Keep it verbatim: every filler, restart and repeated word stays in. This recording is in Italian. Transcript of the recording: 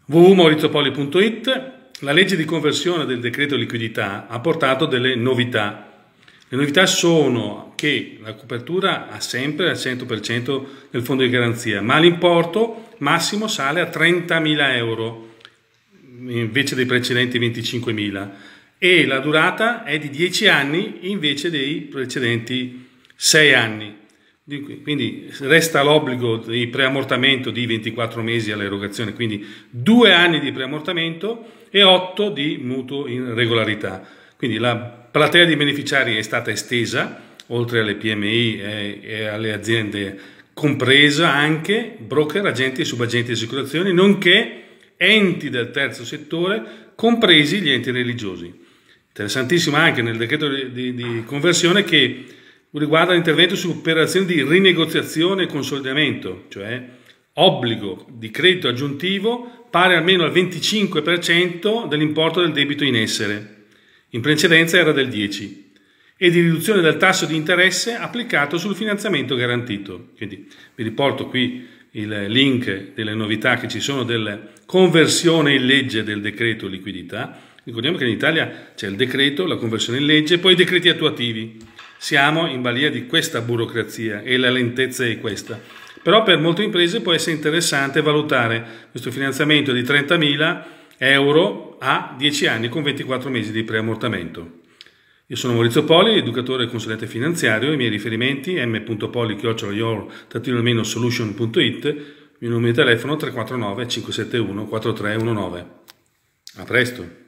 w w w punto maurizio poli punto it. La legge di conversione del decreto liquidità ha portato delle novità. Le novità sono che la copertura ha sempre al cento per cento del fondo di garanzia, ma l'importo massimo sale a trentamila euro invece dei precedenti venticinquemila e la durata è di dieci anni invece dei precedenti sei anni. Quindi resta l'obbligo di preammortamento di ventiquattro mesi all'erogazione, quindi due anni di preammortamento e otto di mutuo in regolarità. Quindi la platea di beneficiari è stata estesa, oltre alle P M I e, e alle aziende, compresa anche broker, agenti e subagenti di assicurazioni, nonché enti del terzo settore, compresi gli enti religiosi. Interessantissimo anche nel decreto di, di, di conversione che riguarda l'intervento su operazioni di rinegoziazione e consolidamento, cioè obbligo di credito aggiuntivo pari almeno al venticinque per cento dell'importo del debito in essere, in precedenza era del dieci per cento, e di riduzione del tasso di interesse applicato sul finanziamento garantito. Quindi vi riporto qui il link delle novità che ci sono della conversione in legge del decreto liquidità. Ricordiamo che in Italia c'è il decreto, la conversione in legge e poi i decreti attuativi. Siamo in balia di questa burocrazia e la lentezza è questa. Però per molte imprese può essere interessante valutare questo finanziamento di trentamila euro a dieci anni con ventiquattro mesi di preammortamento. Io sono Maurizio Poli, educatore e consulente finanziario. I miei riferimenti m punto poli chiocciola your solution punto it, il mio numero di telefono tre quattro nove cinque sette uno quattro tre uno nove. A presto!